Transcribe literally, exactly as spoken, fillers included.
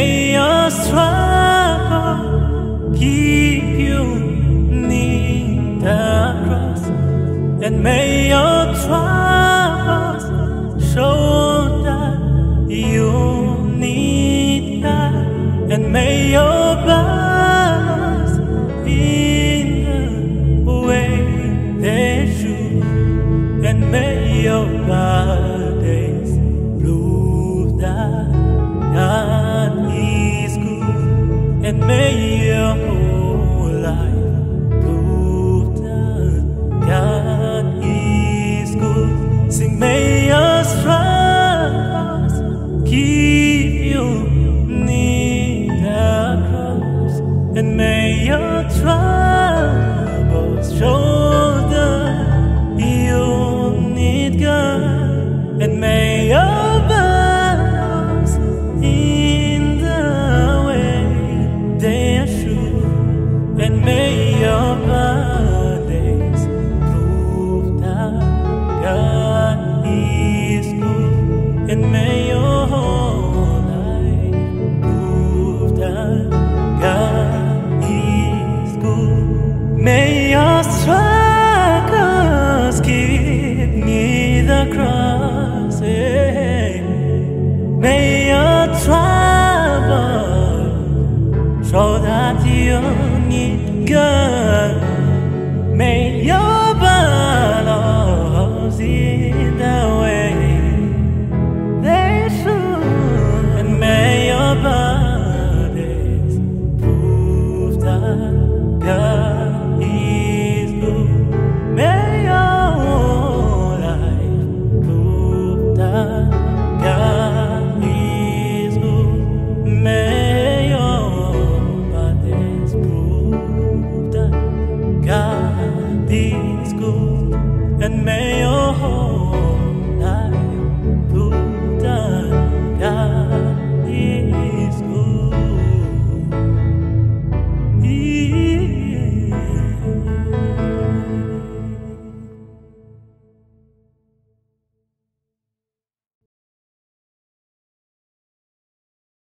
may your struggle keep you near the cross, and may your troubles show that you need God, and may your burdens in the way they should, and may your bodies prove that God is good, and may your whole life prove that God is good. Sing, may your struggles keep you near the cross, and may your troubles show that you need God, and may your burdens in the way they should, and may your bodies prove that God is good, and may your whole life prove that God is good. May your struggles keep near the cross, eh? May your trouble show that you need God.